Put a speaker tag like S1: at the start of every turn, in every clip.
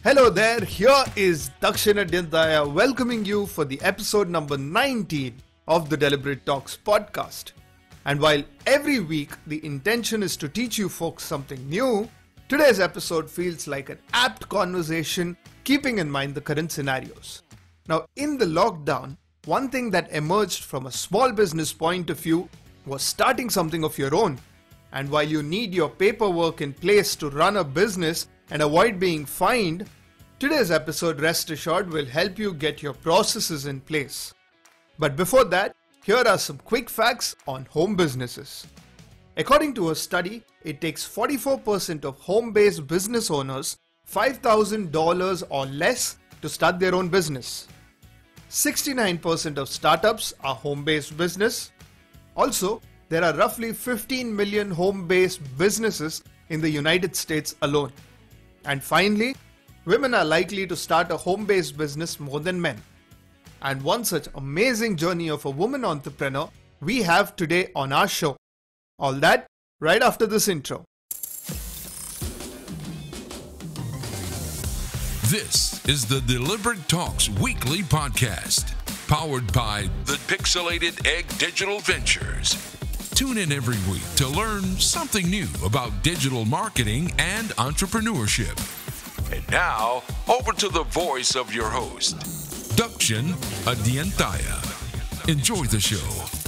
S1: Hello there, here is Dakshin Adyantaya welcoming you for the episode number 19 of the Deliberate Talks podcast. And while every week the intention is to teach you folks something new, today's episode feels like an apt conversation keeping in mind the current scenarios. Now, in the lockdown, one thing that emerged from a small business point of view was starting something of your own. And while you need your paperwork in place to run a business and avoid being fined, today's episode, rest assured, will help you get your processes in place. But before that, here are some quick facts on home businesses. According to a study, it takes 44% of home-based business owners $5,000 or less to start their own business. 69% of startups are home-based business. Also, there are roughly 15 million home-based businesses in the United States alone. And finally, women are likely to start a home-based business more than men. And one such amazing journey of a woman entrepreneur we have today on our show. All that right after this intro.
S2: This is the Deliberate Talks weekly podcast, powered by the Pixelated Egg Digital Ventures. Tune in every week to learn something new about digital marketing and entrepreneurship. And now, over to the voice of your host, Dakshin Adyantaya. Enjoy the show.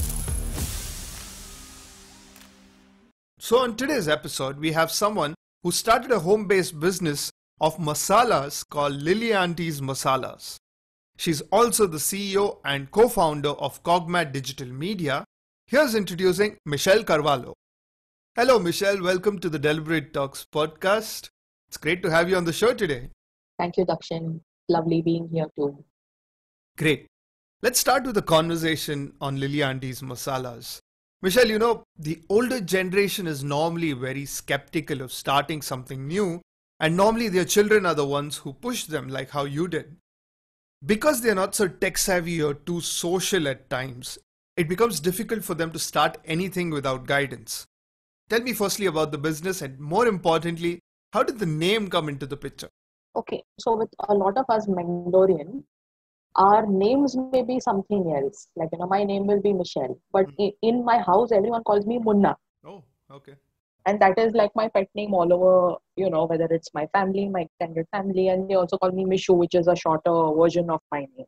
S1: So on today's episode, we have someone who started a home-based business of masalas called Lily Auntie's Masalas. She's also the CEO and co-founder of Cogmat Digital Media. Here's introducing Michelle Carvalho. Hello, Michelle. Welcome to the Deliberate Talks podcast. It's great to have you on the show today.
S3: Thank you, Dakshin. Lovely being here too.
S1: Great. Let's start with a conversation on Lily Auntie's Masalas. Michelle, the older generation is normally very skeptical of starting something new, and normally their children are the ones who push them, like how you did. Because they're not so tech savvy or too social at times, it becomes difficult for them to start anything without guidance. Tell me firstly about the business, and more importantly, how did the name come into the picture?
S3: Okay, so with a lot of us Mangalorean, our names may be something else. Like, my name will be Michelle, but in my house, everyone calls me Munna.
S1: Oh, okay.
S3: And that is like my pet name all over, whether it's my family, my extended family, and they also call me Mishu, which is a shorter version of my name.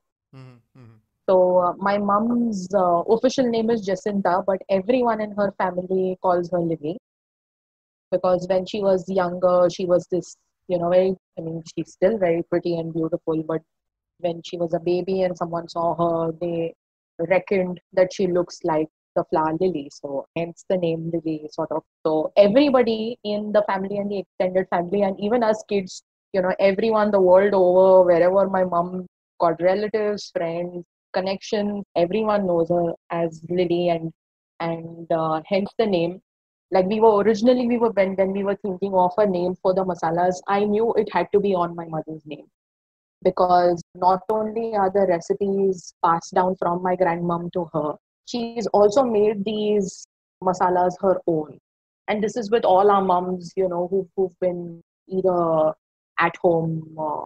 S3: So my mom's official name is Jacinta, but everyone in her family calls her Lily. Because when she was younger, she was this, she's still very pretty and beautiful, but when she was a baby and someone saw her, they reckoned that she looks like the flower lily. So hence the name Lily, sort of. So everybody in the family and the extended family, and even us kids, everyone the world over, wherever my mom got relatives, friends, connections, everyone knows her as Lily, and hence the name. Like when we were thinking of a name for the masalas, I knew it had to be on my mother's name, because not only are the recipes passed down from my grandmom to her, she's also made these masalas her own. And this is with all our moms, who've been either at home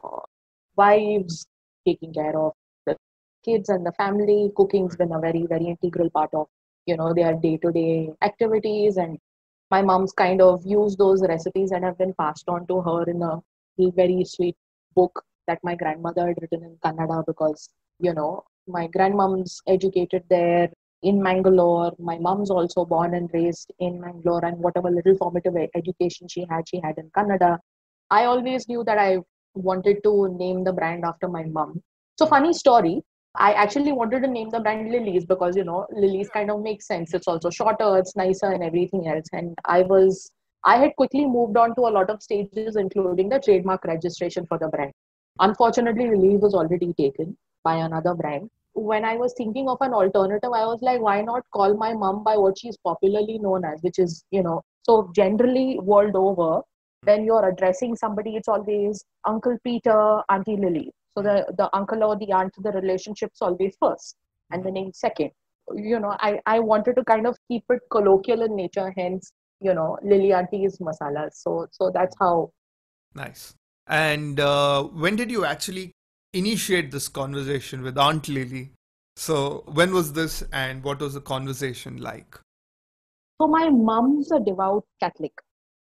S3: wives, taking care of the kids and the family. Cooking's been a very, very integral part of, their day-to-day activities. And my mom's kind of used those recipes and have been passed on to her in a very sweet book that my grandmother had written in Kannada, because, my grandmom's educated there in Mangalore. My mom's also born and raised in Mangalore, and whatever little formative education she had in Kannada. I always knew that I wanted to name the brand after my mom. So funny story, I actually wanted to name the brand Lily's because, Lily's kind of makes sense. It's also shorter, it's nicer and everything else. And I had quickly moved on to a lot of stages, including the trademark registration for the brand. Unfortunately, Lily was already taken by another brand. When I was thinking of an alternative, I was like, why not call my mom by what she's popularly known as, which is, so generally world over, when you're addressing somebody, it's always Uncle Peter, Auntie Lily. So the uncle or the aunt, the relationship's always first and the name second. I wanted to kind of keep it colloquial in nature, hence, Lily Auntie's Masalas. So that's how.
S1: Nice. And when did you actually initiate this conversation with Aunt Lily? So when was this and what was the conversation like?
S3: So my mom's a devout Catholic.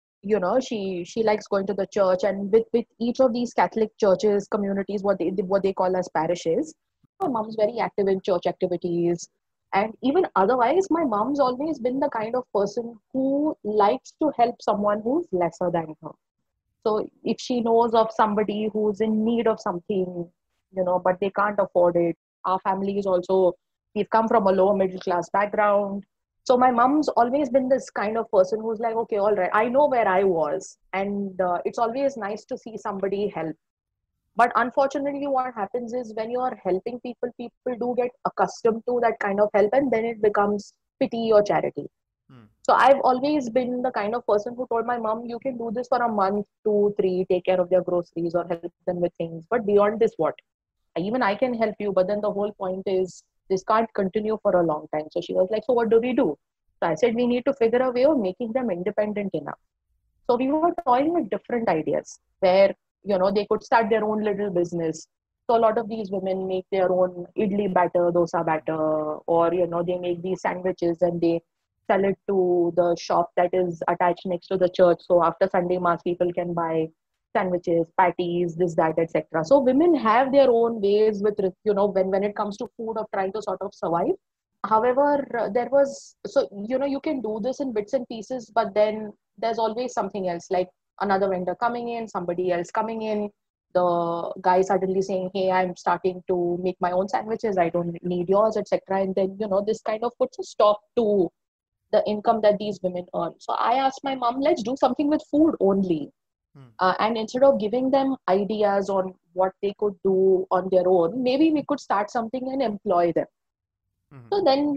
S3: She likes going to the church, and with each of these Catholic churches, communities, what they call as parishes, my mom's very active in church activities. And even otherwise, my mom's always been the kind of person who likes to help someone who's lesser than her. So if she knows of somebody who's in need of something, but they can't afford it, our family is also, we've come from a lower middle class background. So my mom's always been this kind of person who's like, okay, all right, I know where I was. And it's always nice to see somebody help. But unfortunately, what happens is when you are helping people, people do get accustomed to that kind of help, and then it becomes pity or charity. So I've always been the kind of person who told my mom, you can do this for a month, 2, 3, take care of their groceries or help them with things. But beyond this, what? Even I can help you. But then the whole point is this can't continue for a long time. So she was like, so what do we do? So I said, we need to figure a way of making them independent enough. So we were toying with different ideas where, they could start their own little business. So a lot of these women make their own idli batter, dosa batter, or, they make these sandwiches and they sell it to the shop that is attached next to the church. So after Sunday mass, people can buy sandwiches, patties, this, that, etc. So women have their own ways with, when it comes to food of trying to sort of survive. However, there was, so, you can do this in bits and pieces, but then there's always something else, like another vendor coming in, somebody else coming in, the guy suddenly saying, hey, I'm starting to make my own sandwiches, I don't need yours, etc. And then, this kind of puts a stop to the income that these women earn. So I asked my mom, let's do something with food only. And instead of giving them ideas on what they could do on their own, maybe we could start something and employ them. So then,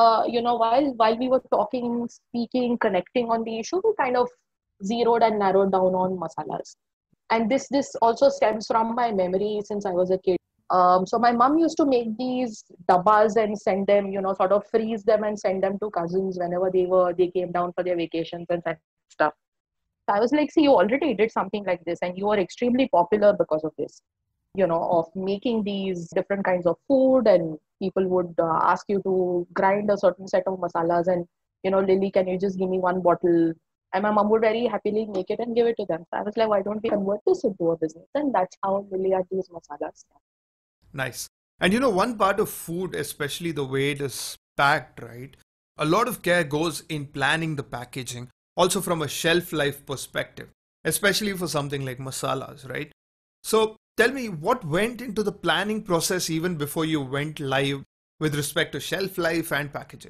S3: while we were talking, speaking, connecting on the issue, we kind of zeroed and narrowed down on masalas. And this also stems from my memory since I was a kid. So my mom used to make these dabbas and send them, sort of freeze them and send them to cousins whenever they came down for their vacations and that stuff. So I was like, see, you already did something like this and you are extremely popular because of this, of making these different kinds of food, and people would ask you to grind a certain set of masalas and, Lily, can you just give me one bottle? And my mom would very happily make it and give it to them. So I was like, why don't we convert this into a business? And that's how Lily had these masalas.
S1: Nice. And one part of food, especially the way it is packed, right? A lot of care goes in planning the packaging, also from a shelf life perspective, especially for something like masalas, right? So tell me, what went into the planning process even before you went live with respect to shelf life and packaging?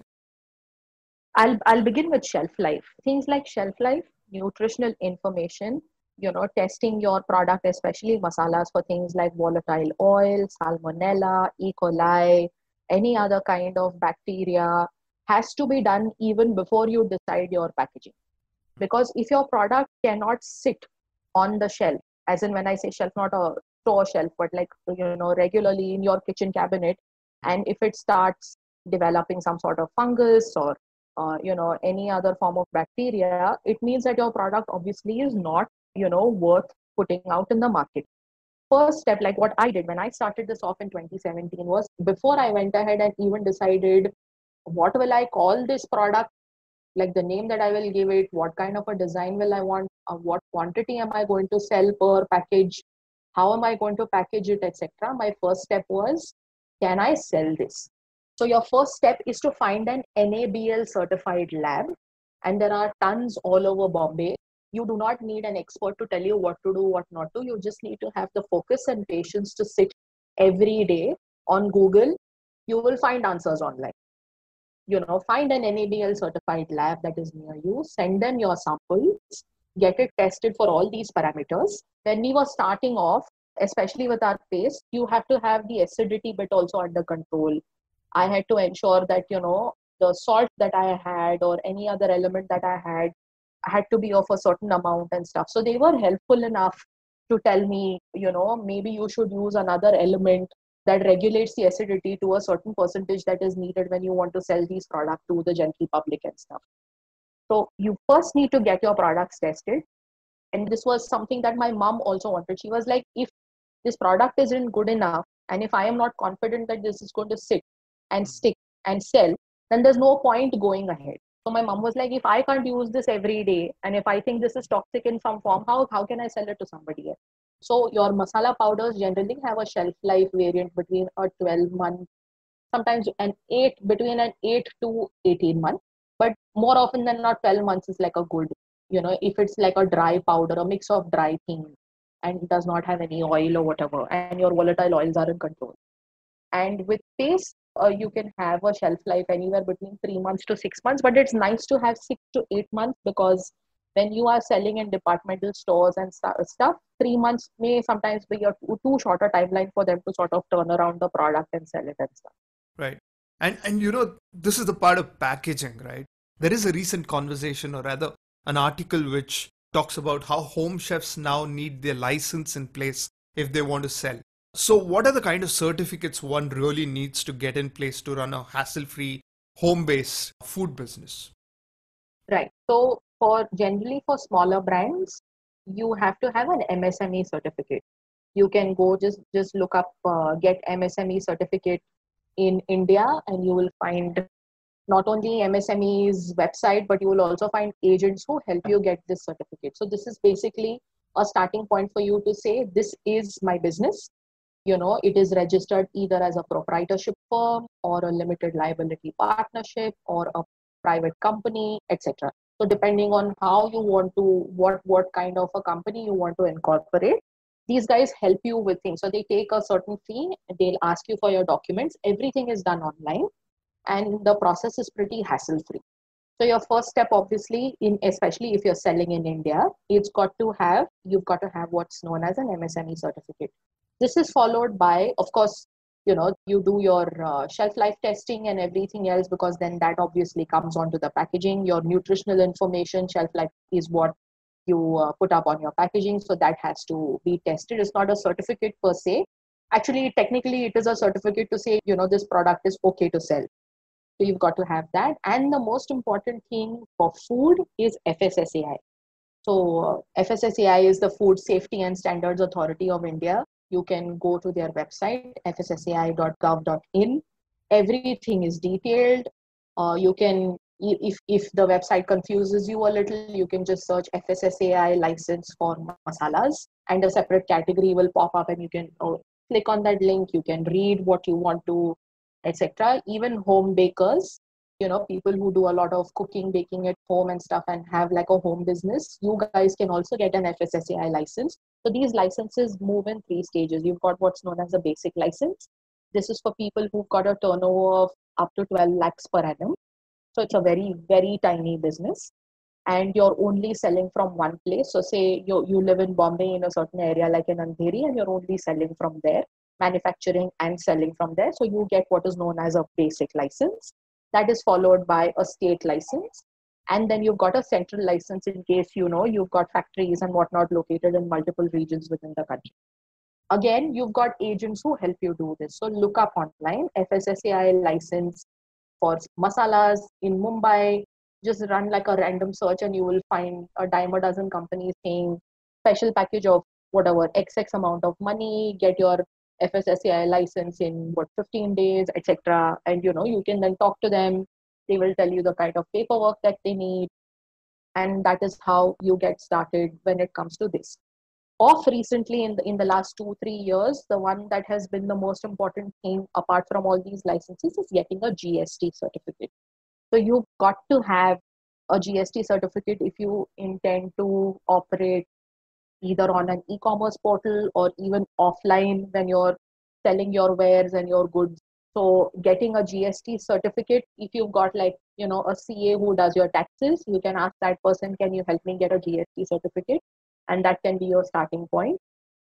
S3: I'll begin with shelf life. Things like shelf life, nutritional information, testing your product, especially masalas, for things like volatile oil, salmonella, E. coli, any other kind of bacteria, has to be done even before you decide your packaging. Because if your product cannot sit on the shelf, as in when I say shelf, not a store shelf, but like, regularly in your kitchen cabinet, and if it starts developing some sort of fungus or any other form of bacteria, it means that your product obviously is not, worth putting out in the market. First step, like what I did when I started this off in 2017, was before I went ahead and even decided what will I call this product, like the name that I will give it, what kind of a design will I want, what quantity am I going to sell per package, how am I going to package it, etc. My first step was, can I sell this? So your first step is to find an NABL certified lab, and there are tons all over Bombay. You do not need an expert to tell you what to do, what not to. You just need to have the focus and patience to sit every day on Google. You will find answers online. Find an NABL certified lab that is near you, send them your samples, get it tested for all these parameters. When we were starting off, especially with our paste, you have to have the acidity bit also under control. I had to ensure that, the salt that I had or any other element that I had to be of a certain amount and stuff. So they were helpful enough to tell me, maybe you should use another element that regulates the acidity to a certain percentage that is needed when you want to sell these products to the general public and stuff. So you first need to get your products tested. And this was something that my mom also wanted. She was like, if this product isn't good enough, and if I am not confident that this is going to sit and stick and sell, then there's no point going ahead. So my mom was like, if I can't use this every day, and if I think this is toxic in some form, how can I sell it to somebody else? So your masala powders generally have a shelf life variant between a 12-month, sometimes between an 8 to 18 months. But more often than not, 12 months is like a good, if it's like a dry powder, a mix of dry things, and does not have any oil or whatever, and your volatile oils are in control. And with paste, you can have a shelf life anywhere between 3 months to 6 months, but it's nice to have 6 to 8 months, because when you are selling in departmental stores and stuff, 3 months may sometimes be a too short a timeline for them to sort of turn around the product and sell it and stuff.
S1: Right. And this is the part of packaging, right? There is a recent conversation, or rather an article, which talks about how home chefs now need their license in place if they want to sell. So what are the kind of certificates one really needs to get in place to run a hassle-free, home-based food business?
S3: Right. So generally for smaller brands, you have to have an MSME certificate. You can go just look up, get MSME certificate in India, and you will find not only MSME's website, but you will also find agents who help you get this certificate. So this is basically a starting point for you to say, this is my business. It is registered either as a proprietorship firm or a limited liability partnership or a private company, etc. So depending on how you want to, what kind of a company you want to incorporate, these guys help you with things. So they take a certain fee, they'll ask you for your documents. Everything is done online, and the process is pretty hassle-free. So your first step, obviously, especially if you're selling in India, you've got to have what's known as an MSME certificate. This is followed by, of course, you do your shelf life testing and everything else, because then that obviously comes onto the packaging. Your nutritional information, shelf life is what you put up on your packaging. So that has to be tested. It's not a certificate per se. Actually, technically, it is a certificate to say, this product is okay to sell. So you've got to have that. And the most important thing for food is FSSAI. So FSSAI is the Food Safety and Standards Authority of India. You can go to their website, fssai.gov.in. Everything is detailed. You can, if the website confuses you a little, you can just search FSSAI license for masalas, and a separate category will pop up, and you can click on that link. You can read what you want to, etc. Even home bakers, people who do a lot of cooking, baking at home and stuff, and have like a home business, you guys can also get an FSSAI license. So these licenses move in 3 stages. You've got what's known as a basic license. This is for people who've got a turnover of up to 12 lakhs per annum. So it's a very, very tiny business, and you're only selling from one place. So say you live in Bombay, in a certain area like in Andheri, and you're only selling from there, manufacturing and selling from there. So you get what is known as a basic license. That is followed by a state license. And then you've got a central license in case, you've got factories and whatnot located in multiple regions within the country. Again, you've got agents who help you do this. So look up online, FSSAI license for masalas in Mumbai. Just run like a random search, and you will find a dime a dozen companies saying special package of whatever, XX amount of money, get your FSSAI license in 15 days, etc. And you can then talk to them. They will tell you the kind of paperwork that they need. And that is how you get started when it comes to this. Of recently, in the last 2-3 years, the one that has been the most important thing apart from all these licenses is getting a GST certificate. So you've got to have a GST certificate if you intend to operate either on an e-commerce portal or even offline when you're selling your wares and your goods. So getting a GST certificate, if you've got like, a CA who does your taxes, you can ask that person, can you help me get a GST certificate? And that can be your starting point.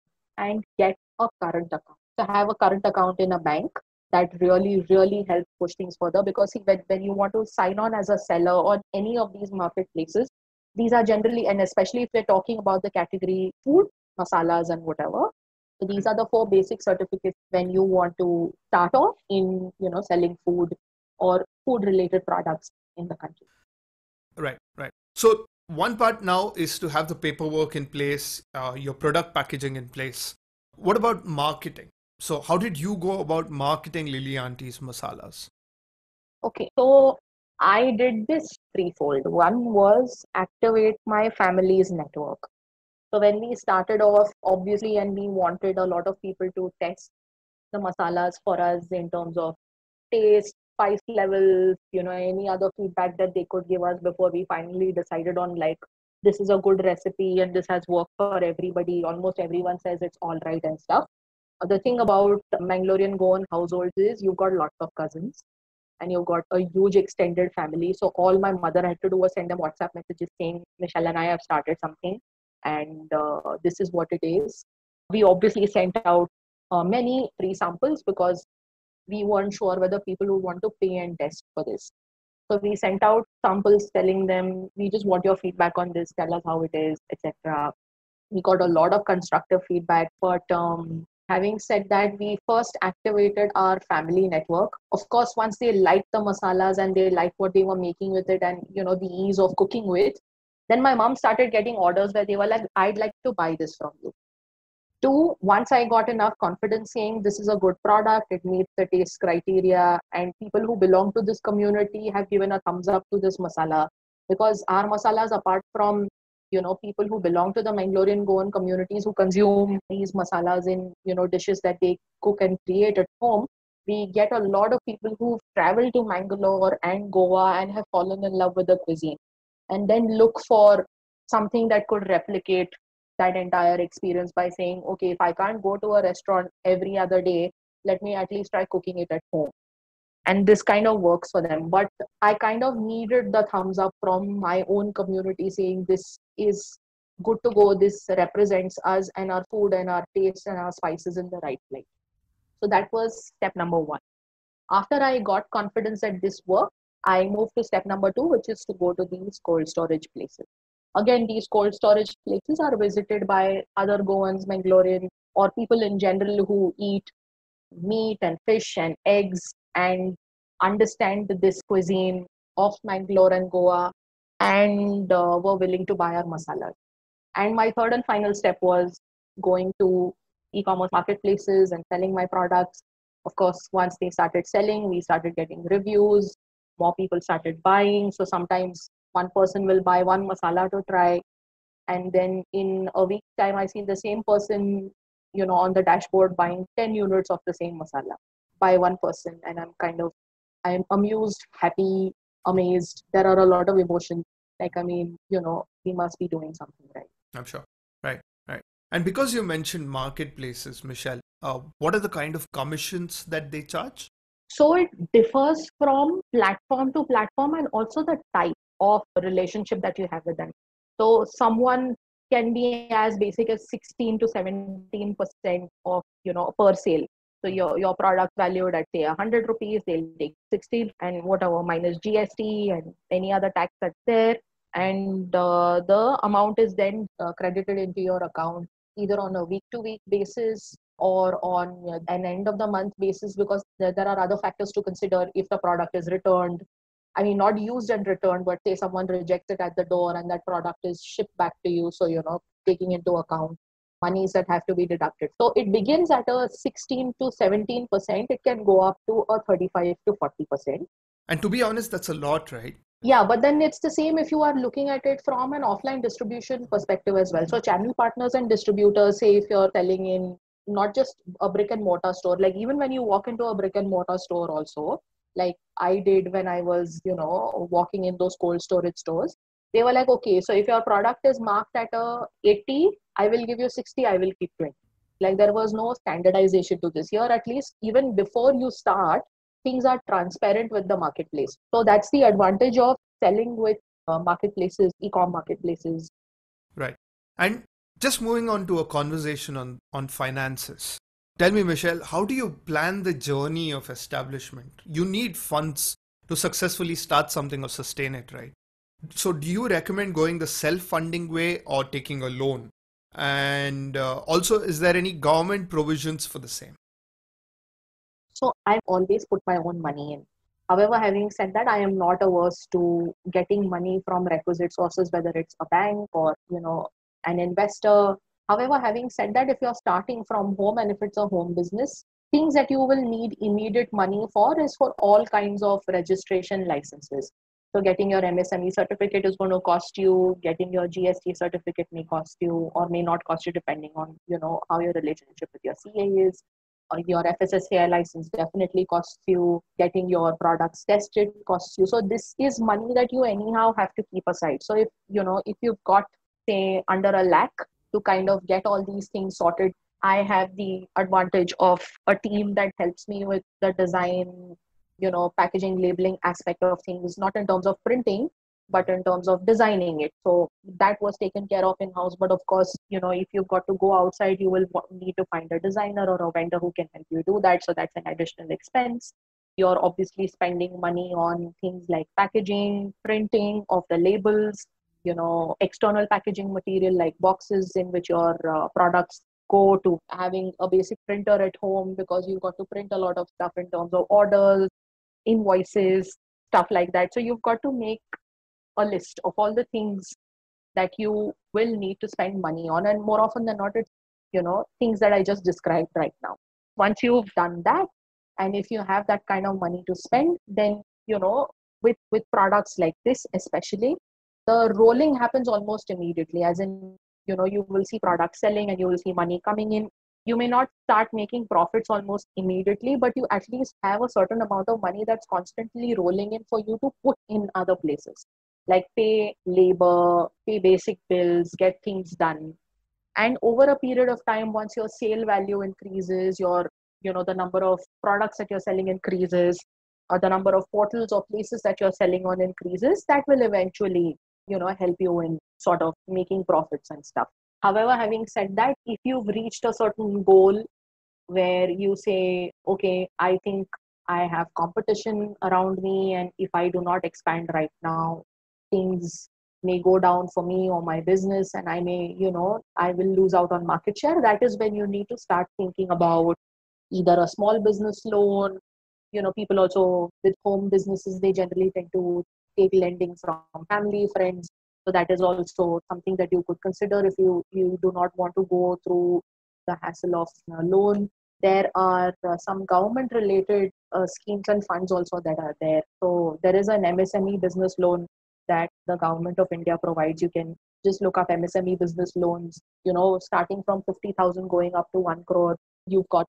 S3: And get a current account. So have a current account in a bank. That really, really helps push things further, because when you want to sign on as a seller on any of these marketplaces, these are generally, and especially if we're talking about the category food, masalas and whatever. So these are the 4 basic certificates when you want to start off in, selling food or food related products in the country.
S1: Right. So one part now is to have the paperwork in place, your product packaging in place. What about marketing? So how did you go about marketing Lily Auntie's masalas?
S3: Okay, so I did this threefold. One was activate my family's network. So when we started off, obviously, and we wanted a lot of people to test the masalas for us in terms of taste, spice levels, any other feedback that they could give us before we finally decided on like, this is a good recipe and this has worked for everybody. Almost everyone says it's all right and stuff. The thing about Mangalorean Goan households is you've got lots of cousins and you've got a huge extended family. So all my mother had to do was send them WhatsApp messages saying, Michelle and I have started something and this is what it is. We obviously sent out many free samples because we weren't sure whether people would want to pay and test for this. So we sent out samples telling them, we just want your feedback on this, tell us how it is, etc. We got a lot of constructive feedback, but having said that, we first activated our family network. Of course, once they liked the masalas and they liked what they were making with it and, the ease of cooking with, then my mom started getting orders where they were like, I'd like to buy this from you. Two, once I got enough confidence saying this is a good product, it meets the taste criteria, and people who belong to this community have given a thumbs up to this masala, because our masalas, apart from people who belong to the Mangalorean Goan communities who consume these masalas in dishes that they cook and create at home, we get a lot of people who've traveled to Mangalore and Goa and have fallen in love with the cuisine, and then look for something that could replicate that entire experience by saying, okay, if I can't go to a restaurant every other day, let me at least try cooking it at home. And this kind of works for them. But I kind of needed the thumbs up from my own community saying this is good to go. This represents us and our food and our taste and our spices in the right place. So that was step number one. After I got confidence that this worked, I moved to step number two, which is to go to these cold storage places. Again, these cold storage places are visited by other Goans, Mangalorean, or people in general who eat meat and fish and eggs and understand this cuisine of Mangalore and Goa and were willing to buy our masalas. And my third and final step was going to e-commerce marketplaces and selling my products. Of course, once they started selling, we started getting reviews, more people started buying. So sometimes one person will buy one masala to try, and then in a week's time, I see the same person, on the dashboard buying 10 units of the same masala by one person. And I'm amused, happy, amazed. There are a lot of emotions. Like, we must be doing something right.
S1: I'm sure. Right. And because you mentioned marketplaces, Michelle, what are the kind of commissions that they charge?
S3: So it differs from platform to platform and also the type of relationship that you have with them. So someone can be as basic as 16 to 17% of, per sale. So your product valued at say 100 rupees, they'll take 60 and whatever minus GST and any other tax that's there. And the amount is then credited into your account either on a week-to-week basis or on an end of the month basis, because there are other factors to consider. If the product is returned, not used and returned, but say someone rejects it at the door and that product is shipped back to you. So, taking into account monies that have to be deducted. So it begins at a 16 to 17%. It can go up to a 35 to 40%.
S1: And to be honest, that's a lot, right?
S3: Yeah, but then it's the same if you are looking at it from an offline distribution perspective as well. So channel partners and distributors, say if you're selling in not just a brick and mortar store, like even when you walk into a brick and mortar store also, like I did when I was, walking in those cold storage stores, they were like, okay, so if your product is marked at a 80, I will give you 60, I will keep 20. Like there was no standardization to this. Here, at least even before you start, things are transparent with the marketplace. So that's the advantage of selling with marketplaces, e-com marketplaces.
S1: Right. And just moving on to a conversation on finances. Tell me, Michelle, how do you plan the journey of establishment? You need funds to successfully start something or sustain it, right? So do you recommend going the self-funding way or taking a loan? And also, is there any government provisions for the same?
S3: So I've always put my own money in. However, having said that, I am not averse to getting money from requisite sources, whether it's a bank or, an investor. However, having said that, if you're starting from home and if it's a home business, things that you will need immediate money for is for all kinds of registration licenses. So getting your MSME certificate is going to cost you, getting your GST certificate may cost you or may not cost you depending on, how your relationship with your CA is. Your FSSAI license definitely costs you. Getting your products tested costs you. So this is money that you anyhow have to keep aside. So if you've got, say, under a lakh to kind of get all these things sorted, I have the advantage of a team that helps me with the design, packaging, labeling aspect of things, not in terms of printing, but in terms of designing it. So that was taken care of in-house. But of course, if you've got to go outside, you will need to find a designer or a vendor who can help you do that. So that's an additional expense. You're obviously spending money on things like packaging, printing of the labels, external packaging material like boxes in which your products go, to having a basic printer at home because you've got to print a lot of stuff in terms of orders, invoices, stuff like that. So you've got to make a list of all the things that you will need to spend money on. And more often than not, it's, things that I just described right now. Once you've done that, and if you have that kind of money to spend, then, with products like this, especially, the rolling happens almost immediately. As in, you will see products selling and you will see money coming in. You may not start making profits almost immediately, but you at least have a certain amount of money that's constantly rolling in for you to put in other places, like pay labor, pay basic bills, get things done. And over a period of time, once your sale value increases, the number of products that you're selling increases, or the number of portals or places that you're selling on increases, that will eventually, help you in sort of making profits and stuff. However, having said that, if you've reached a certain goal where you say, okay, I think I have competition around me, and if I do not expand right now, things may go down for me or my business, and I may, I will lose out on market share. That is when you need to start thinking about either a small business loan. People also with home businesses, they generally tend to take lending from family, friends. So that is also something that you could consider if you do not want to go through the hassle of a loan. There are some government related schemes and funds also that are there. So there is an MSME business loan that the government of India provides. You can just look up MSME business loans, starting from 50,000 going up to 1 crore. You've got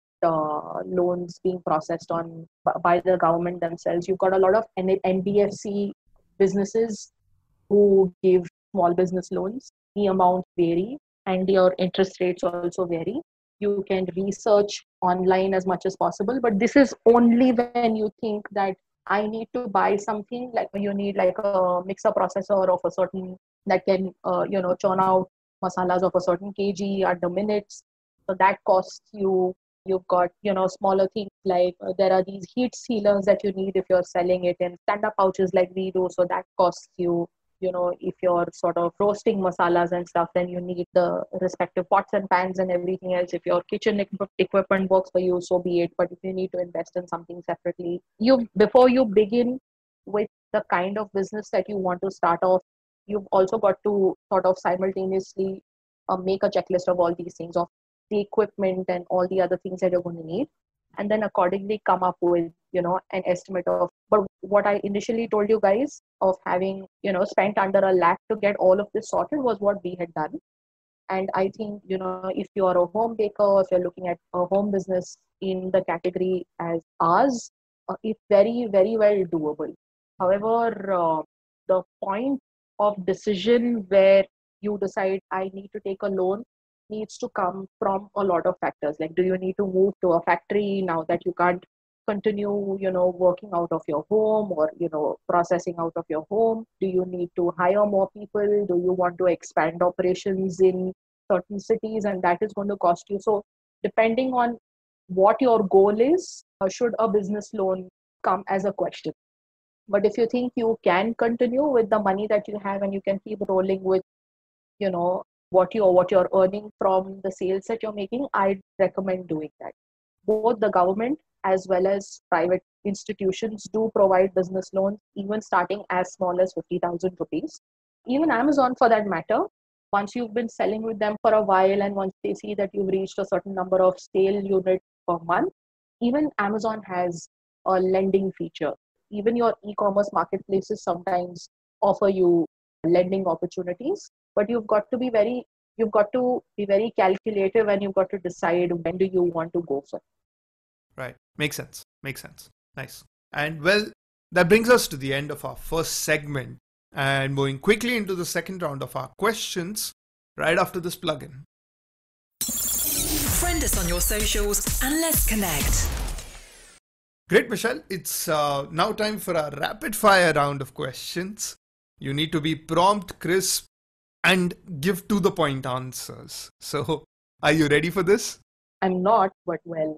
S3: loans being processed by the government themselves. You've got a lot of NBFC businesses who give small business loans. The amounts vary and your interest rates also vary. You can research online as much as possible, but this is only when you think that I need to buy something, like you need like a mixer processor of a certain that can churn out masalas of a certain kg at the minutes. So that costs you. You've got smaller things like there are these heat sealers that you need if you're selling it in stand-up pouches like we do. So that costs you. If you're sort of roasting masalas and stuff, then you need the respective pots and pans and everything else. If your kitchen equipment works for you, so be it. But if you need to invest in something separately, before you begin with the kind of business that you want to start off, you've also got to sort of simultaneously make a checklist of all these things, of the equipment and all the other things that you're going to need, and then accordingly come up with an estimate of. But what I initially told you guys of having spent under a lakh to get all of this sorted was what we had done. And I think if you are a home baker, if you're looking at a home business in the category as ours, it's very, very well doable. However, the point of decision where you decide I need to take a loan needs to come from a lot of factors. Like, do you need to move to a factory now that you can't continue working out of your home, or processing out of your home? Do you need to hire more people? Do you want to expand operations in certain cities, and that is going to cost you? So depending on what your goal is, should a business loan come as a question. But if you think you can continue with the money that you have and you can keep rolling with what you're earning from the sales that you're making, I'd recommend doing that. Both the government as well as private institutions do provide business loans, even starting as small as 50,000 rupees. Even Amazon, for that matter, once you've been selling with them for a while and once they see that you've reached a certain number of sale units per month, even Amazon has a lending feature. Even your e-commerce marketplaces sometimes offer you lending opportunities, but you've got to be very calculative and you've got to decide when do you want to go for it.
S1: Right. Makes sense. Nice. And well, that brings us to the end of our first segment and moving quickly into the second round of our questions right after this plugin.
S4: Friend us on your socials and let's connect.
S1: Great, Michelle. It's now time for our rapid fire round of questions. You need to be prompt, crisp, and give to the point answers. So, are you ready for this?
S3: I'm not, but well.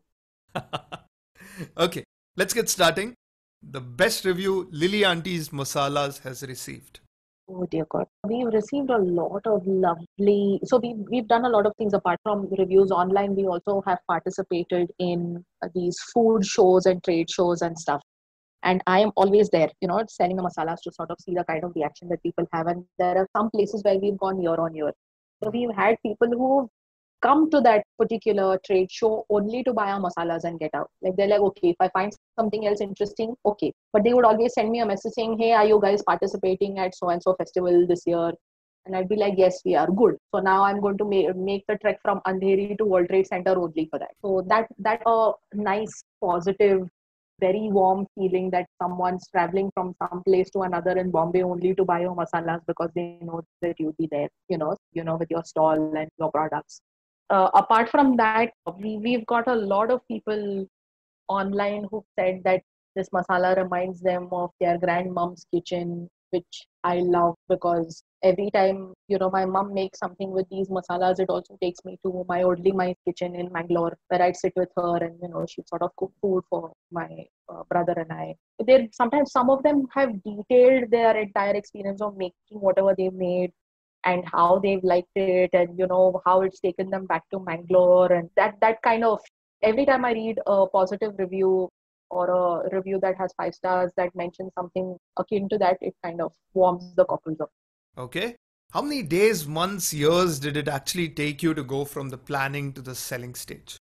S1: Okay, let's get starting. The best review Lily Auntie's Masalas has received.
S3: Oh dear God. We've received a lot of lovely, so we've done a lot of things apart from reviews online. We also have participated in these food shows and trade shows and stuff. And I am always there, selling the masalas to sort of see the kind of reaction that people have. And there are some places where we've gone year on year. So we've had people who come to that particular trade show only to buy our masalas and get out. Like they're like, okay, if I find something else interesting, okay. But they would always send me a message saying, hey, are you guys participating at so-and-so festival this year? And I'd be like, yes, we are. Good. So now I'm going to make the trek from Andheri to World Trade Center only for that. So that a nice, positive, very warm feeling that someone's traveling from some place to another in Bombay only to buy your masalas because they know that you'll be there, with your stall and your products. Apart from that, we've got a lot of people online who said that this masala reminds them of their grandmom's kitchen, which I love because every time, my mom makes something with these masalas, it also takes me to my oldie my kitchen in Mangalore where I'd sit with her and, she'd sort of cook food for my brother and I. Sometimes some of them have detailed their entire experience of making whatever they made and how they've liked it and, how it's taken them back to Mangalore. And that kind of, every time I read a positive review or a review that has 5 stars that mentions something akin to that, it kind of warms the cockles up.
S1: Okay. How many days, months, years did it actually take you to go from the planning to the selling stage?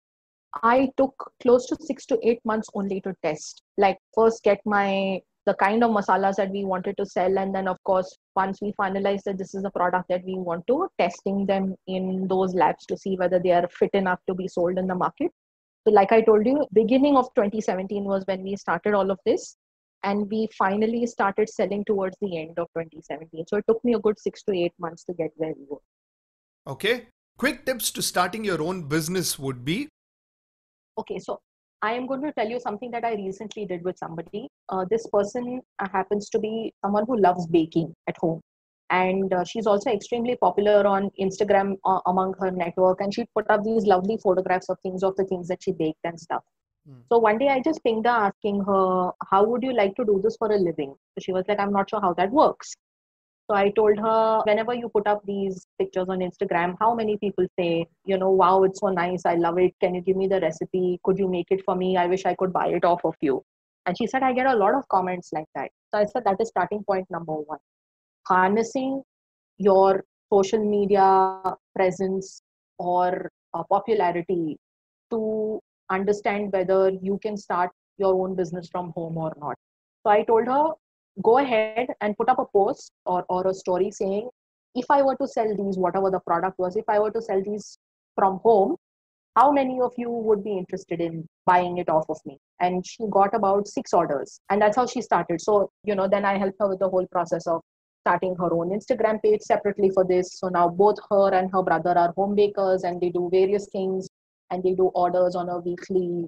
S3: I took close to 6 to 8 months only to test. Like first get the kind of masalas that we wanted to sell. And then of course, once we finalized that this is a product that we want to, testing them in those labs to see whether they are fit enough to be sold in the market. So like I told you, beginning of 2017 was when we started all of this. And we finally started selling towards the end of 2017. So it took me a good 6 to 8 months to get where we were.
S1: Okay. Quick tips to starting your own business would be?
S3: Okay, so I am going to tell you something that I recently did with somebody. This person happens to be someone who loves baking at home. And she's also extremely popular on Instagram among her network. And she'd put up these lovely photographs of the things that she baked and stuff. So one day I just pinged her asking her, how would you like to do this for a living? So she was like, I'm not sure how that works. So I told her, whenever you put up these pictures on Instagram, how many people say, wow, it's so nice. I love it. Can you give me the recipe? Could you make it for me? I wish I could buy it off of you. And she said, I get a lot of comments like that. So I said, that is starting point number 1. Harnessing your social media presence or popularity to understand whether you can start your own business from home or not. So I told her, go ahead and put up a post or a story saying, if I were to sell these, whatever the product was, if I were to sell these from home, how many of you would be interested in buying it off of me? And she got about 6 orders. And that's how she started. So, then I helped her with the whole process of starting her own Instagram page separately for this. So now both her and her brother are home bakers and they do various things and they do orders on a weekly,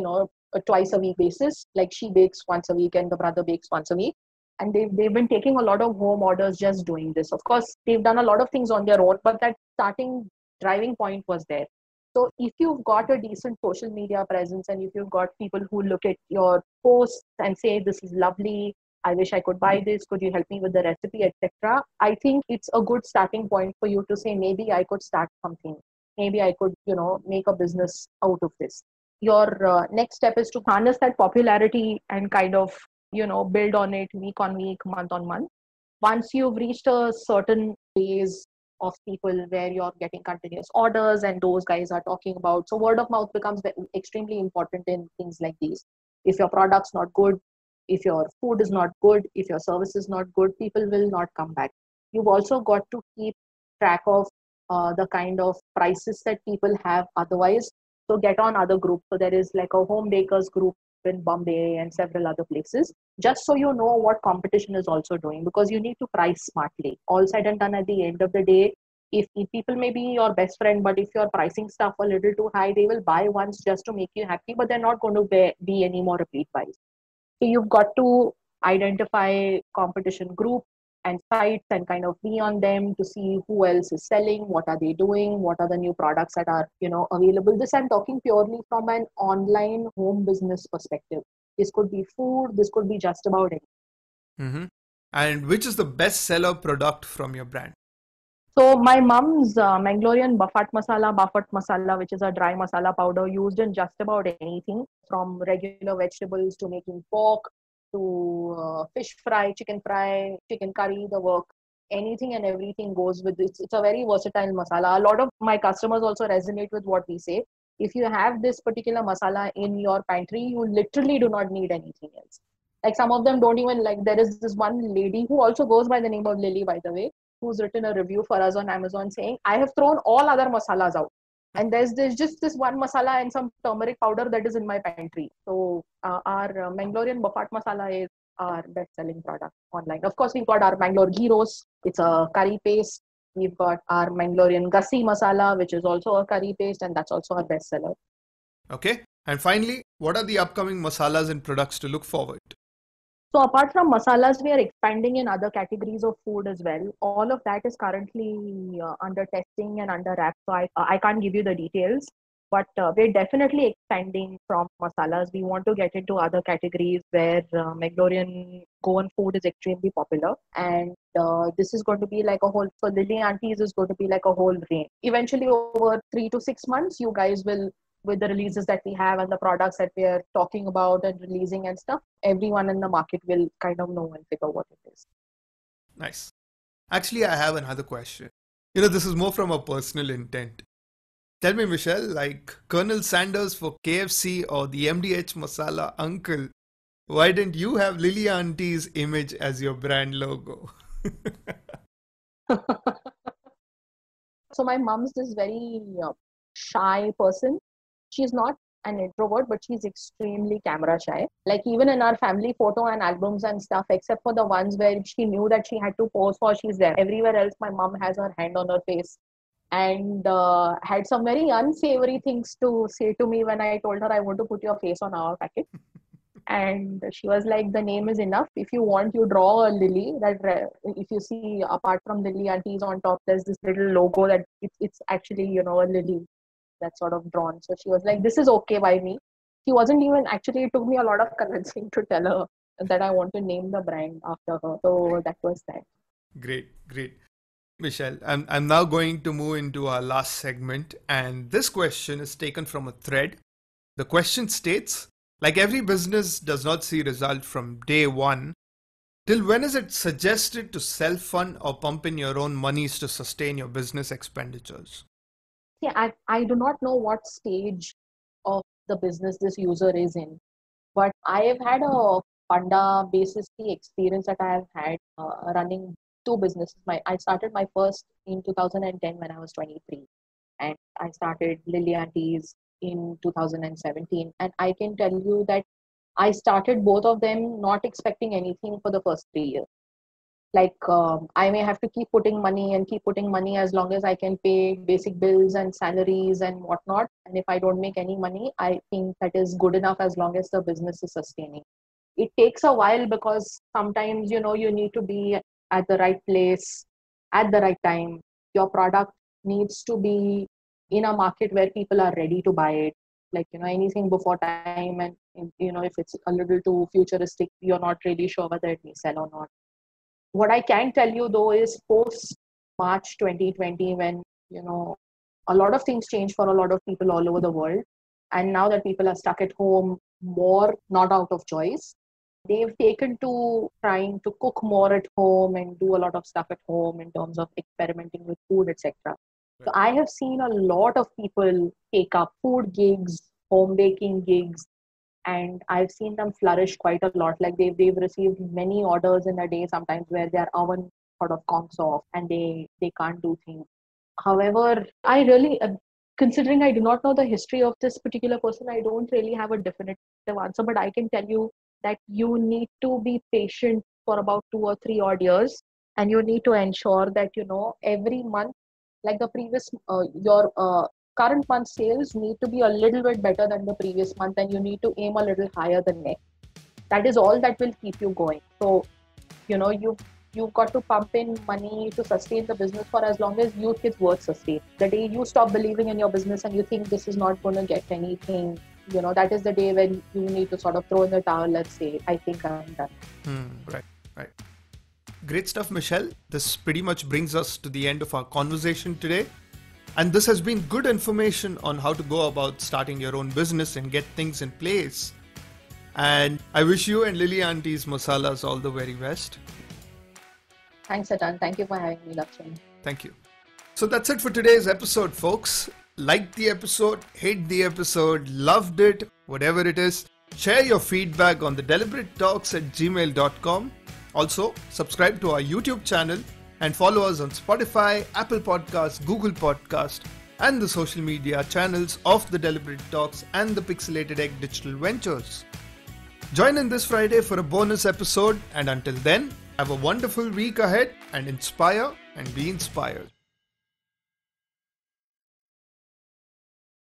S3: a twice a week basis. Like she bakes once a week and the brother bakes once a week. And they've been taking a lot of home orders just doing this. Of course, they've done a lot of things on their own, but that starting driving point was there. So if you've got a decent social media presence and if you've got people who look at your posts and say, this is lovely, I wish I could buy this, could you help me with the recipe, etc. I think it's a good starting point for you to say, maybe I could start something. Maybe I could, make a business out of this. your next step is to harness that popularity and kind of, build on it week on week, month on month. Once you've reached a certain base of people where you're getting continuous orders and those guys are talking about, so word of mouth becomes extremely important in things like these. If your product's not good, if your food is not good, if your service is not good, people will not come back. You've also got to keep track of the kind of prices that people have otherwise. So get on other groups. So there is like a home bakers group in Bombay and several other places, just so you know what competition is also doing, because you need to price smartly. All said and done, at the end of the day, if people may be your best friend, but if you're pricing stuff a little too high, they will buy once just to make you happy, but they're not going to be any more repeat buys. So you've got to identify competition group and sites and kind of be on them to see who else is selling, what are they doing, what are the new products that are, available. This I'm talking purely from an online home business perspective. This could be food, this could be just about anything.
S1: Mm-hmm. And which is the best seller product from your brand?
S3: So my mom's Mangalorean Buffet Masala, which is a dry masala powder used in just about anything, from regular vegetables to making pork to fish fry, chicken curry, the work. Anything and everything goes with it. It's a very versatile masala. A lot of my customers also resonate with what we say. If you have this particular masala in your pantry, you literally do not need anything else. Like some of them don't even like, there is this one lady who also goes by the name of Lily, by the way, who's written a review for us on Amazon saying, I have thrown all other masalas out. And there's just this one masala and some turmeric powder that is in my pantry. So our Mangalorean Buffet Masala is our best-selling product online. Of course, we've got our Mangalore Ghee Roast. It's a curry paste. We've got our Mangalorean Gassi Masala, which is also a curry paste, and that's also our bestseller.
S1: Okay. And finally, what are the upcoming masalas and products to look forward to?
S3: So apart from masalas, we are expanding in other categories of food as well. All of that is currently under testing and under wrap. So I can't give you the details, but we're definitely expanding from masalas. We want to get into other categories where Mangalorean Goan food is extremely popular. And this is going to be like a whole, so Lily Aunties is going to be like a whole range. Eventually over 3 to 6 months, you guys will, with the releases that we have and the products that we are talking about and releasing and stuff, everyone in the market will kind of know and figure what it is.
S1: Nice. Actually, I have another question. This is more from a personal intent. Tell me, Michelle, like Colonel Sanders for KFC or the MDH Masala uncle, why didn't you have Lily Auntie's image as your brand logo?
S3: So my mom's this very shy person. She's not an introvert, but she's extremely camera shy. Like even in our family photo and albums and stuff, except for the ones where she knew that she had to pose for, she's there. Everywhere else, my mom has her hand on her face and had some very unsavory things to say to me when I told her I want to put your face on our packet. And she was like, the name is enough. If you want, you draw a lily. That if you see, apart from Lily Aunties on top, there's this little logo that it's actually, a lily that's sort of drawn. So she was like, this is okay by me. She wasn't even, actually, it took me a lot of convincing to tell her that I want to name the brand after her. So that was that.
S1: Great. Michelle, I'm now going to move into our last segment, and this question is taken from a thread. The question states, like every business does not see result from day one, till when is it suggested to self-fund or pump in your own monies to sustain your business expenditures?
S3: Yeah, I do not know what stage of the business this user is in, but I have had a funda basis the experience that I have had running two businesses. I started my first in 2010 when I was 23, and I started Lily Aunties in 2017. And I can tell you that I started both of them not expecting anything for the first 3 years. Like I may have to keep putting money as long as I can pay basic bills and salaries and whatnot. And if I don't make any money, I think that is good enough as long as the business is sustaining. It takes a while because sometimes, you need to be at the right place at the right time. Your product needs to be in a market where people are ready to buy it. Like, anything before time, and, if it's a little too futuristic, you're not really sure whether it may sell or not. What I can tell you though is post March 2020, when, a lot of things changed for a lot of people all over the world. And now that people are stuck at home more, not out of choice, they've taken to trying to cook more at home and do a lot of stuff at home in terms of experimenting with food, etc. So I have seen a lot of people take up food gigs, home baking gigs, and I've seen them flourish quite a lot. Like they've received many orders in a day sometimes where their oven sort of conks off and they can't do things. However, I really, considering I do not know the history of this particular person, I don't really have a definitive answer, but I can tell you that you need to be patient for about 2 or 3 odd years, and you need to ensure that, every month, like the previous, your current month's sales need to be a little bit better than the previous month, and you need to aim a little higher than next. That is all that will keep you going. So, you've got to pump in money to sustain the business for as long as you think it's worth sustain. The day you stop believing in your business and you think this is not going to get anything, that is the day when you need to sort of throw in the towel. Let's say, I think I'm done.
S1: Right. Great stuff, Michelle. This pretty much brings us to the end of our conversation today. And this has been good information on how to go about starting your own business and get things in place. And I wish you and Lily Auntie's Masalas all the very best.
S3: Thanks, Atan. Thank you for having me, Lakshmi.
S1: Thank you. So that's it for today's episode, folks. Liked the episode, hate the episode, loved it, whatever it is. Share your feedback on thedeliberatetalks@gmail.com. Also, subscribe to our YouTube channel and follow us on Spotify, Apple Podcasts, Google Podcasts, and the social media channels of The Deliberate Talks and the Pixelated Egg Digital Ventures. Join in this Friday for a bonus episode, and until then, have a wonderful week ahead and inspire and be inspired.